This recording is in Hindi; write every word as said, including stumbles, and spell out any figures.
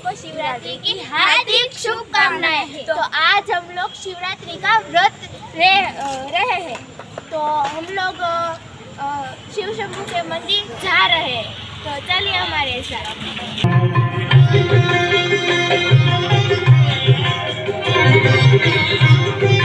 को शिवरात्रि की हार्दिक शुभकामनाएं। तो आज हम लोग शिवरात्रि का व्रत रह रहे हैं, तो हम लोग शिव शंभू के मंदिर जा रहे हैं, तो चलिए हमारे साथ।